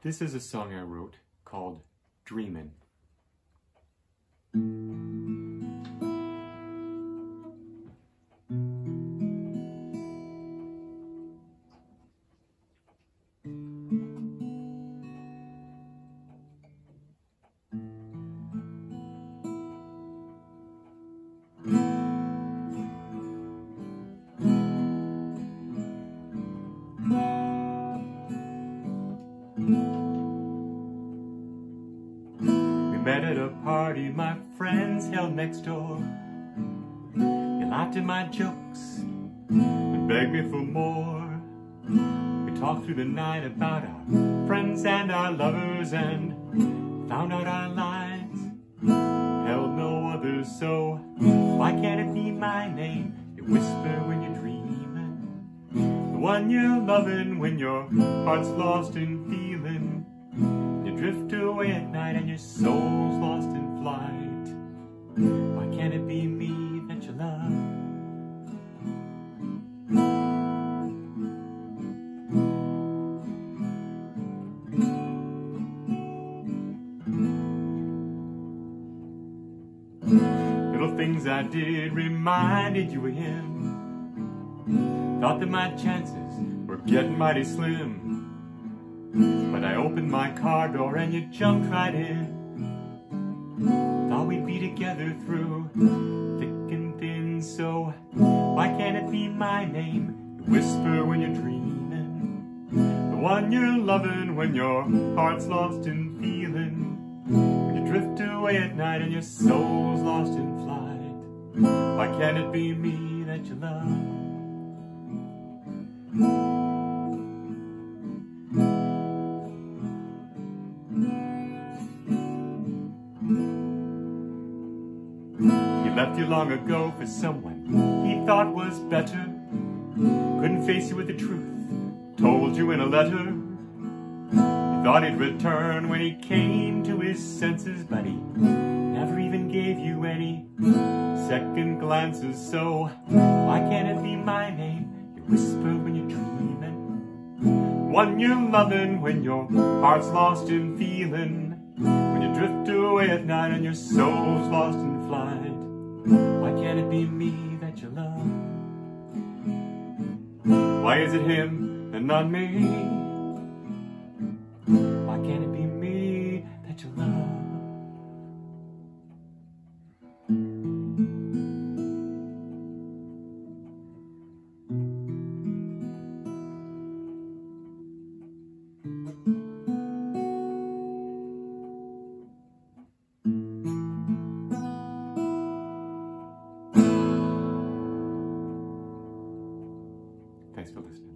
This is a song I wrote called Dreamin'. We met at a party my friends held next door. They laughed at my jokes and begged me for more. We talked through the night about our friends and our lovers and found out our lives held no others. So why can't it be my name you whisper when you're dreaming? The one you're loving when your heart's lost in feeling. You drift away at night and your soul's lost in flight. Why can't it be me that you love? Little things I did reminded you of him. Thought that my chances were getting mighty slim. But I opened my car door and you jumped right in. Thought we'd be together through thick and thin. So why can't it be my name you whisper when you're dreaming? The one you're loving when your heart's lost in feeling. When you drift away at night and your soul's lost in flight. Why can't it be me that you love? He left you long ago for someone he thought was better. Couldn't face you with the truth, told you in a letter. You thought he'd return when he came to his senses, but he never even gave you any second glances. So why can't it be my name you whisper when you're dreaming? One you're loving when your heart's lost in feeling. When you drift away at night and your soul's lost in flight. Why can't it be me that you love? Why is it him and not me? Why can't it be me that you love? Thanks for listening.